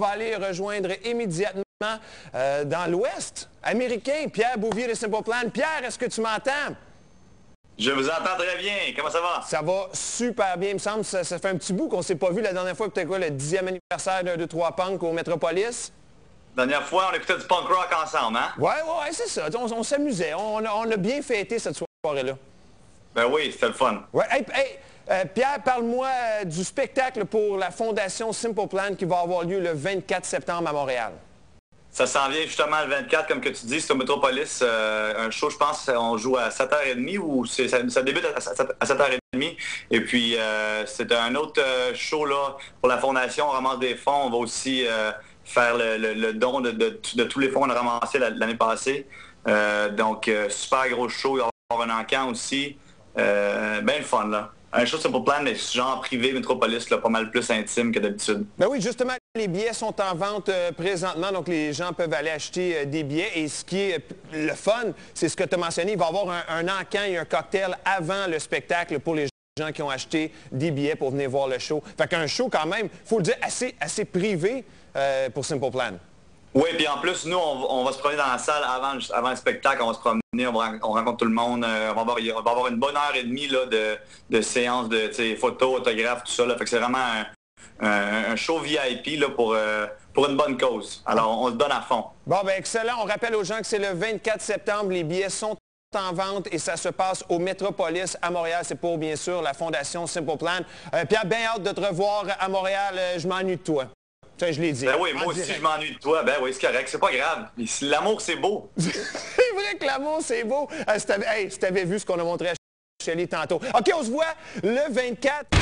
va aller rejoindre immédiatement dans l'Ouest américain, Pierre Bouvier de Simple Plan. Pierre, est-ce que tu m'entends? Je vous entends très bien. Comment ça va? Ça va super bien. Il me semble que ça fait un petit bout qu'on ne s'est pas vu la dernière fois. Peut-être quoi, le 10e anniversaire d'un 2-3 Punk au Metropolis? Dernière fois, on écoutait du punk rock ensemble, hein? Ouais, c'est ça. On s'amusait. On a bien fêté cette soirée-là. Ben oui, c'était le fun. Ouais. Pierre, parle-moi du spectacle pour la Fondation Simple Plan qui va avoir lieu le 24 septembre à Montréal. Ça s'en vient justement le 24, comme que tu dis, c'est au Metropolis. Un show, je pense, on joue à 7h30 ou ça débute à 7h30. Et puis, c'est un autre show là pour la Fondation. On ramasse des fonds. On va aussi faire le don de tous les fonds qu'on a ramassés l'année passée. Donc, super gros show. Il va y avoir un encan aussi. Bien le fun, là. Un show Simple Plan, mais genre privé, Metropolis, là, pas mal plus intime que d'habitude. Ben oui, justement, les billets sont en vente présentement, donc les gens peuvent aller acheter des billets. Et ce qui est le fun, c'est ce que tu as mentionné, il va y avoir un encan et un cocktail avant le spectacle pour les gens qui ont acheté des billets pour venir voir le show. Fait qu'un show quand même, il faut le dire, assez privé pour Simple Plan. Oui, puis en plus, nous, on va se promener dans la salle avant le spectacle. On va se promener, on rencontre tout le monde. On va avoir une bonne heure et demie là, de séances de photos, autographes, tout ça. Là. Fait que c'est vraiment un show VIP là, pour une bonne cause. Alors, on se donne à fond. Bon, ben excellent. On rappelle aux gens que c'est le 24 septembre. Les billets sont en vente et ça se passe au Metropolis à Montréal. C'est pour, bien sûr, la Fondation Simple Plan. Pierre, bien hâte de te revoir à Montréal. Je m'ennuie de toi. Je l'ai dit. Ben oui, moi aussi, je m'ennuie de toi. Ben oui, c'est correct, c'est pas grave. L'amour, c'est beau. C'est vrai que l'amour, c'est beau. Si tu avais vu ce qu'on a montré à Shelley tantôt. OK, on se voit le 24.